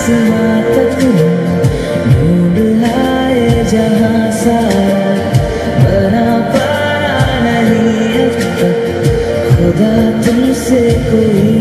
आसमां तक ढूंढ लाए जहां सारा, बना पाया नहीं अब तक खुदा तुमसे कोई